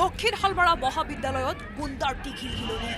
দক্ষিণ হালমাৰা মহাবিদ্যালয়ত গুণ্ডাৰ টিঘিলঘিলনি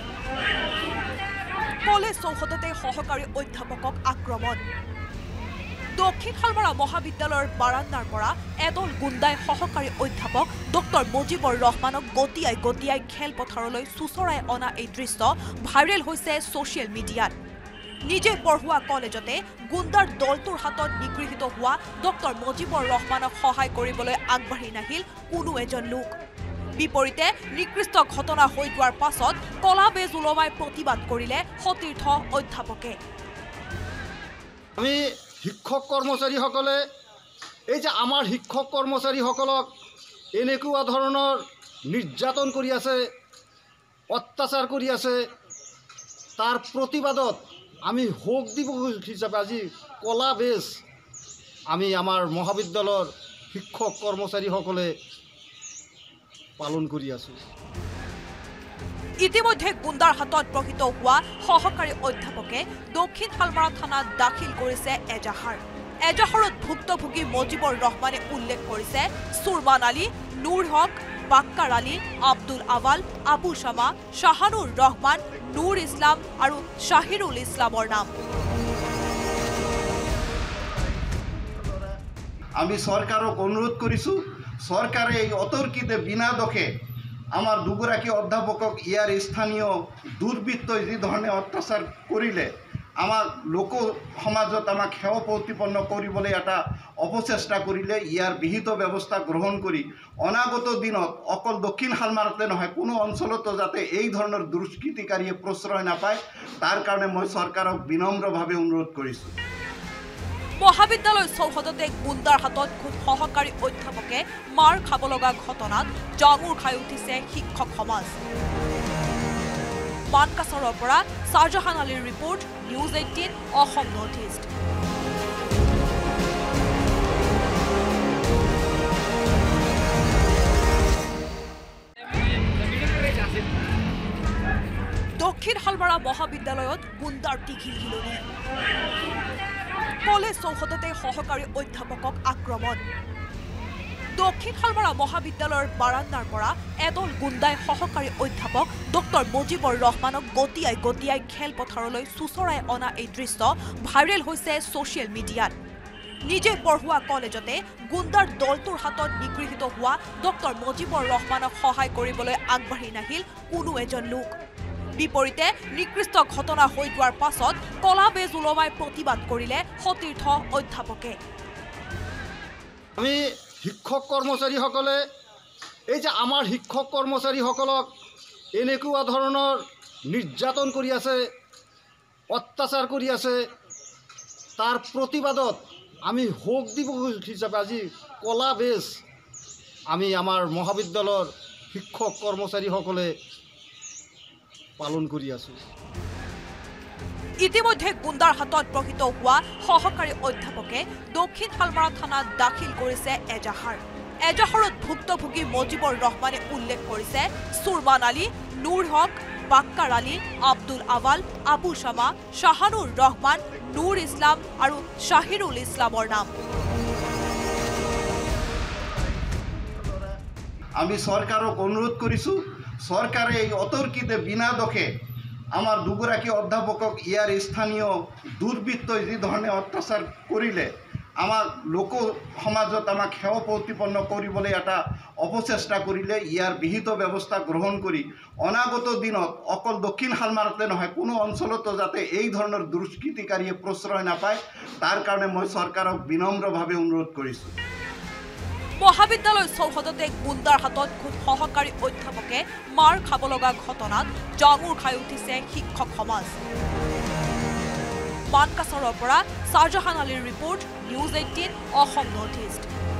কলেজ চৌহদতে সহকাৰী অধ্যাপকক আক্ৰমণ দক্ষিণ হালমাৰা মহাবিদ্যালয়ৰ বাৰান্দাৰ পৰা এদল গুণ্ডাই সহকাৰী অধ্যাপক ডক্টৰ মুজিবুৰ ৰহমানক গতিয়াই খেলপথাৰলৈ চুচৰাই অনা এই দৃশ্য ভাইৰেল হৈছে ছ'চিয়েল মিডিয়াত নিজে পঢ়ুৱা কলেজতে গুণ্ডাৰ দলটোৰ হাতত নিগৃহীত হোৱা ডক্টৰ মুজিবুৰ ৰহমানক সহায় কৰিবলৈ আগবাঢ়ি নাহিল কোনো এজন লোক বিপৰীতে নিকৃষ্ট ঘটনা হৈ যোৱাৰ পাছত কলা বেজ উলমাই প্ৰতিবাদ কৰিলে সতীৰ্থ অধ্যাপকে আমি শিক্ষক কৰ্মচাৰীসকলে এই যে আমাৰ শিক্ষক কৰ্মচাৰীসকলক এনেকুৱা ধৰণৰ নিৰ্যাতন কৰি আছে অত্যাচাৰ কৰি আছে তাৰ প্ৰতিবাদত আমি শোক দিৱস হিচাপে আজি কলা বেজ আমি আমাৰ মহাবিদ্যালয়ৰ শিক্ষক কৰ্মচাৰীসকলে পালন কৰি আছো ইতিমধ্যে গুণ্ডাৰ হাতত প্ৰকৃত হোৱা সহকাৰী অধ্যাপকে দক্ষিণ হালমাৰা থানাত দাখিল কৰিছে এজাহাৰত ভুক্তভোগী মুজিবুৰ ৰহমানে উল্লেখ কৰিছে সুৰমান আলী নুৰ হক বাক্কাৰ আলী আব্দুল আৱাল আবু শামা শাহানুৰ ৰহমান নুৰ ইছলাম আৰু শাহিৰুল ইছলামৰ নাম আমি সরকারক অনুরোধ করিছো সরকারে এই অতর্কিতে বিনা দোষে আমার দুগৰাকী অধ্যাপকক ইয়ার স্থানীয় দুর্বৃত্ত যে ধরনের অত্যাচার করিলে আমার লোক সমাজত আমাক সেৱা প্ৰতিপন্ন কৰিবলৈ এটা অপচেষ্টা কৰিলে ইয়াৰ বিহিত ব্যৱস্থা গ্ৰহণ কৰি অনাগত দিনত অকল দক্ষিণ হালমাৰাতে নহয় কোনো অঞ্চলতো যাতে এই ধৰণৰ দুষ্কৃতিকাৰীয়ে প্ৰশ্ৰয় নাপায় তাৰ কাৰণে মই চৰকাৰক বিনম্ৰভাৱে অনুৰোধ কৰিছোঁ মহাবিদ্যালয় চৌহদতে গুণ্ডাৰ হাতত সহকাৰী অধ্যাপকে মাৰ খাব লগা ঘটনাত জাঙুৰ খাই উঠিছে শিক্ষক সমাজ মানকাছৰৰ পৰা শাহজাহান আলীৰ report news 18 Assam north east Dakshin Halmara মহাবিদ্যালয়ত গুণ্ডাৰ টিঘিলঘিলনি কলেজ চৌহদতে সহকাৰী অধ্যাপকক আক্ৰমণ দক্ষিণ হালমাৰা মহাবিদ্যালয়ৰ বাৰান্দাৰ পৰা এদল গুণ্ডাই সহকাৰী অধ্যাপক ডক্টৰ মুজিবুৰ ৰহমানক গতিয়াই খেলপথাৰলৈ চুচৰাই অনা এই দৃশ্য ভাইৰেল হৈছে ছ'চিয়েল মিডিয়াত নিজে পঢ়ুৱা কলেজতে গুণ্ডাৰ দলটোৰ হাতত নিগৃহীত হোৱা ডক্টৰ মুজিবুৰ ৰহমানক সহায় কৰিবলৈ আগবাঢ়ি নাহিল কোনো এজন লোক বিপৰীতে নিকৃষ্ট ঘটনা হৈ যোৱাৰ পাছত কলা বেজ উলমাই প্ৰতিবাদ কৰিলে সতীৰ্থ অধ্যাপকে আমি শিক্ষক কৰ্মচাৰীসকলে এই যে আমাৰ শিক্ষক কৰ্মচাৰীসকলক এনেকুৱা ধৰণৰ নিৰ্যাতন কৰি আছে অত্যাচাৰ কৰি আছে তাৰ প্ৰতিবাদত আমি শোক দিৱস হিচাপে আজি কলা বেজ আমি আমাৰ মহাবিদ্যালয়ৰ শিক্ষক কৰ্মচাৰীসকলে পালন কৰি আছো ইতিমধ্যে গুণ্ডাৰ হাতত প্ৰকৃত হোৱা সহকাৰী অধ্যাপকে দক্ষিণ হালমাৰা থানাত দাখিল কৰিছে এজাহাৰত ভুক্তভোগী মুজিবুৰ ৰহমানে উল্লেখ কৰিছে সুৰমান আলী নুৰ হক বাক্কাৰ আলী আব্দুল আৱাল আবু শামা শাহানুৰ ৰহমান নুৰ ইছলাম আৰু শাহিৰুল ইছলামৰ নাম আমি সরকারক অনুরোধ করিছো সরকারে এই অতর্কিতে বিনা দোষে আমার দুগৰাকী অধ্যাপকক ইয়ার স্থানীয় দুর্বৃত্ত যে ধরনের অত্যাচার করিলে আমার লোক সমাজত আমাক সেৱা প্ৰতিপন্ন কৰিবলৈ এটা অপচেষ্টা কৰিলে ইয়াৰ বিহিত ব্যৱস্থা গ্ৰহণ কৰি অনাগত দিনত অকল দক্ষিণ হালমাৰাতে নহয় কোনো অঞ্চলতো যাতে এই ধৰণৰ দুষ্কৃতিকাৰীয়ে প্ৰশ্ৰয় নাপায় তাৰ কাৰণে মই চৰকাৰক বিনম্ৰভাৱে অনুৰোধ কৰিছোঁ মহাবিদ্যালয় চৌহদতে গুণ্ডাৰ হাতত সহকাৰী অধ্যাপকে মাৰ খাব লগা ঘটনাত জাঙুৰ খাই উঠিছে শিক্ষক সমাজ মানকাছৰৰ পৰা শাহজাহান আলীৰ report news 18 Assam north east